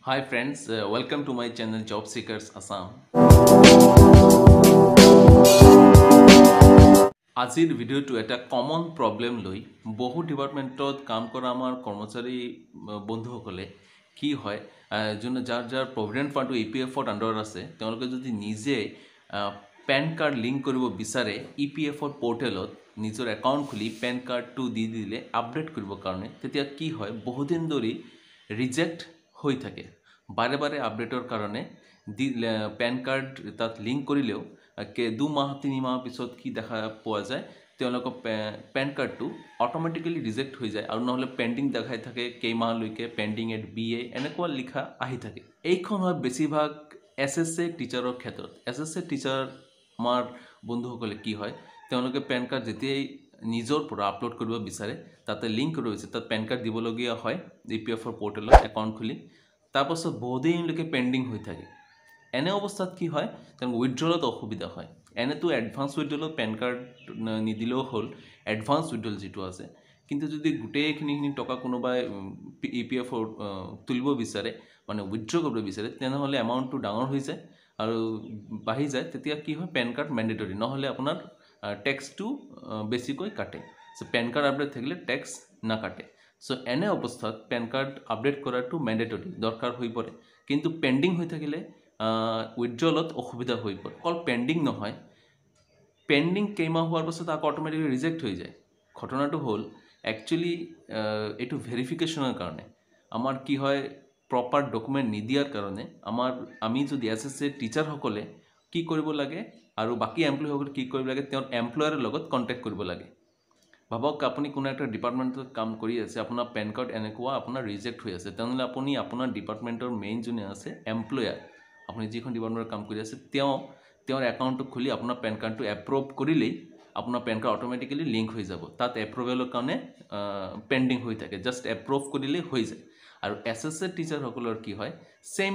Hi friends, welcome to my channel Job Seekers Assam. আজিৰ ভিডিঅ'টো এটা কমন প্ৰব্লেম লৈ বহু ডিপাৰ্টমেণ্টত কাম কৰা আমাৰ কৰ্মচাৰী বন্ধুসকলে কি হয় যোন যাৰ প্ৰভিডেণ্ট ফাণ্ডটো EPF-ৰ আণ্ডাৰত আছে তেওঁলোকে যদি নিজে পেন কাৰ্ড লিংক কৰিব বিচাৰে EPF-ৰ পৰ্টেলত নিজৰ একাউণ্ট খুলি পেন কাৰ্ডটো দি দিলে আপডেট কৰিবৰ কাৰণে তেতিয়া কি হয় বহুদিন ধৰি ৰিজেক্ট হৈ থাকে বাৰে বাৰে আপডেটৰ কাৰণে পেন কাৰ্ড তাত লিংক কৰিলেও দু মাহ তিনি মাহ পিছত কি দেখা পোৱা যায় তেওঁলোকৰ পেন কাৰ্ডটো অটোমেটিক্যালি ৰিজেক্ট হৈ যায় আৰু নহলে পেন্ডিং দেখাই থাকে কেইমাহলৈকে পেন্ডিং এট BA এনেকুৱা লিখা আহি থাকে এইখন হয় বেছিভাগ SSA টিচাৰৰ ক্ষেত্ৰত SSA টিচাৰ আমাৰ বন্ধুসকলে কি হয় তেওঁলোকে পেন কাৰ্ড যেতিয়াই নিজৰ পৰা আপলোড কৰিব বিচাৰে তাতে লিংক কৰিব বিচাৰে তাত পেন কাৰ্ড দিবলগীয়া হয় EPF-ৰ পৰ্টেলত একাউণ্ট খুলি তাৰপাছত বহুদিনলৈকে পেন্ডিং হৈ থাকে এনে অৱস্থাত কি হয় তেনে উইথড্ৰলত অসুবিধা হয় এনেতো এডভান্স উইথড্ৰলত পেন কাৰ্ড নিদিলেও হ'ল এডভান্স উইথড্ৰল যেটো আছে কিন্তু যদি গোটেইখিনি টকা কোনোবাই EPF-ৰ তুলিব বিচাৰে মানে উইথড্ৰ কৰিব বিচাৰে তেনেহলে এমাউণ্টটো ডাঙৰ হৈ যায় আৰু বাঢ়ি যায় তেতিয়া কি হয় পেন কাৰ্ড ম্যান্ডেটৰি নহলে আপোনাৰ ট্যাক্সটো বেছিকৈ কাটে সো পেন কাৰ্ড আপডেট থাকিলে ট্যাক্স না কাটে সো এনে অৱস্থাত পেন কাৰ্ড আপডেট কৰাটো ম্যান্ডেটৰি দৰকাৰ হৈ পৰে কিন্তু পেন্ডিং হৈ থাকিলে উইথড্ৰলত অসুবিধা হৈ পৰে কল পেন্ডিং নহয় পেন্ডিং কেইমাহ হোৱাৰ পাছত আকৌ অটোমেটিক্যালি ৰিজেক্ট হৈ যায় ঘটনাটো হ'ল একচুয়ালি এটো ভেৰিফিকেশনৰ কাৰণে আমাৰ কি হয় প্ৰপাৰ ডকুমেন্ট নিদিয়াৰ কাৰণে আমি যদি SSA টিচাৰ সকলে কি কৰিব লাগে আৰু বাকি এমপ্লয়ি সকলে কি কৰিব লাগে তেওঁৰ এমপ্লয়াৰৰ লগত কন্টাক্ট কৰিব লাগে ভাবক আপুনি কোন একটা ডিপাৰ্টমেন্টত কাম কৰি আছে আপোনাৰ পেন কাৰ্ড এনেকুৱা আপোনাৰ ৰিজেক্ট হৈ আছে তেনেহলে আপুনি আপোনাৰ ডিপাৰ্টমেন্টৰ মেইন জুনে আছে এমপ্লয়াৰ আপুনি যিখন ডিপাৰ্টমেন্টত কাম কৰি আছে তেওঁৰ একাউণ্টটো খুলি আপোনাৰ পেন কাৰ্ডটো এপ্ৰুভ কৰিলেই আপোনাৰ পেন কাৰ্ড অটোমেটিক্যালি লিংক হৈ যাব তাত এপ্ৰুভেলৰ কাৰণে পেন্ডিং হৈ থাকে জাস্ট এপ্ৰুভ কৰিলে হৈ যায় আৰু SSA টিচাৰ সকলৰ কি হয় সেম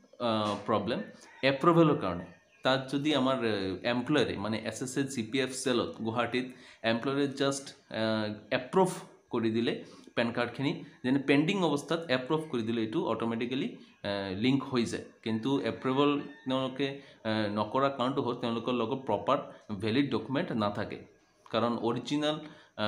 প্ৰবলেম এপ্ৰুভেলৰ কাৰণে তাত যদি আমাৰ এমপ্লয়াৰে মানে SSA CPF সেলত গুৱাহাটীত এমপ্লয়াৰে জাস্ট এপ্ৰুভ কৰি দিলে পেন কাৰ্ডখিনি যেনে পেন্ডিং অৱস্থাত এপ্ৰুভ কৰি দিলে এটো অটোমেটিক্যালি লিংক হৈ যায় কিন্তু এপ্ৰুভেল তেওঁলোকে নকৰা কাৰণটো হ'ল তেওঁলোকৰ লগত প্ৰপাৰ ভ্যালিড ডকুমেন্ট নাথাকে কাৰণ অৰিজিনাল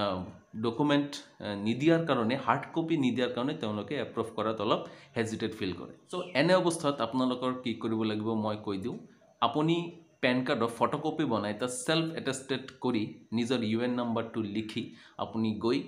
ডকুমেন্ট নিদিয়াৰ কাৰণে হাৰ্ড কপি নিদিয়াৰ কাৰণে তেওঁলোকে এপ্ৰুভ কৰাত অলপ হেজিটেট ফিল কৰে সো এনে অৱস্থাত আপোনালোকৰ কি কৰিব লাগিব মই কৈ দিও আপুনি পেন কাৰ্ডৰ ফটোকপি বনাই তা সেলফ এটেস্টেড কৰি নিজৰ UN নম্বৰটো লিখি আপুনি গৈ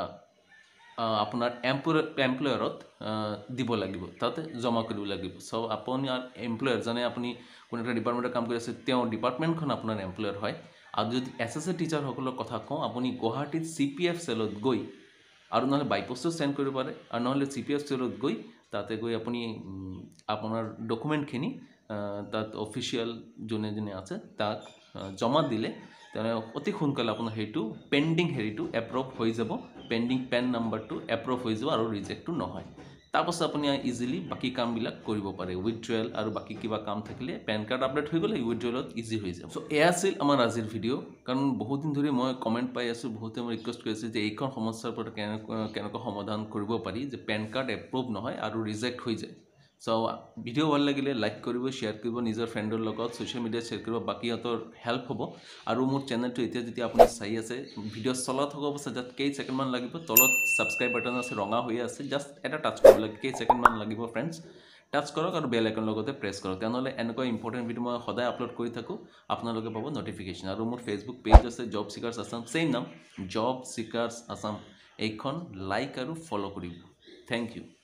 আপোনাৰ এমপ্লয়াৰত দিব লাগিব তাতে জমা কৰিব লাগিব সো আপুনি এমপ্লয়াৰ জানে আপুনি কোন এটা ডিপাৰ্টমেন্টত কাম কৰি আছে তেওঁ ডিপাৰ্টমেন্টখন আপোনাৰ এমপ্লয়াৰ হয় আৰু যদি SSA টিচাৰ সকলৰ কথা কওঁ আপুনি গুৱাহাটীত CPF সেলত গৈ আৰু নহলে বাইপোষ্টত সেন্ড কৰিব পাৰে আৰু নহলে CPF সেলত গৈ তাতে গৈ আপুনি আপোনাৰ ডকুমেন্টখিনি তাত অফিশিয়াল জনে আছে তাক জমা দিলে তেনে অতি সোনকালে আপোনাৰ হেইটো পেন্ডিং হেৰিটো এপ্ৰুভ হৈ যাব পেন্ডিং পেন নম্বৰটো এপ্ৰুভ হৈ যাব আৰু ৰিজেক্টটো নহয় তাৰপাছত আপুনি ইজিলি বাকি কামবিলাক কৰিব পাৰে উইথড্ৰল আৰু বাকি কিবা কাম থাকিলে পেন কাৰ্ড আপডেট হৈ গলে উইথড্ৰলত ইজি হৈ যাব সো এয়া আছিল আমাৰ আজিৰ ভিডিও কাৰণ বহুত দিন ধৰি মই কমেন্ট পাই আছো বহুতে মই ৰিকুৱেষ্ট কৰিছে যে এইখন সমস্যাৰ পৰা কেনেকৈ সমাধান কৰিব পাৰি যে পেন কাৰ্ড এপ্ৰুভ নহয় আৰু ৰিজেক্ট হৈ যায় সো ভিডিও ভাল লাগিলে লাইক কৰিব শেয়াৰ কৰিব নিজৰ ফ্ৰেণ্ডৰ লগত সোশ্যাল মিডিয়াত শেয়াৰ কৰিব বাকিহঁতৰ হেল্প হ'ব আৰু মোৰ চেনেলটো এতিয়া যদি আপুনি চাই আছে ভিডিও চলা থকা অৱস্থাত জাস্ট কেই সেকেন্ড মান লাগিব তলত সাবস্ক্ৰাইব বাটন আছে ৰঙা হৈ আছে জাস্ট এটা টাচ কৰিব লাগে কেই সেকেন্ড মান লাগিব ফ্ৰেণ্ডছ টাচ কৰক আৰু বেল আইকন লগতে প্ৰেছ কৰক তেনেহলে এনেকুৱা ইম্পৰ্টেন্ট ভিডিও মই সদায় আপলোড কৰি থাকো আপোনালোকে পাব নটিফিকেশন আৰু মোৰ ফেসবুক পেজ আছে জব সিকাৰ্ছ আসাম সেম নাম জব সিকাৰ্ছ আসাম এইখন লাইক আৰু ফলো কৰিব থ্যাংক ইউ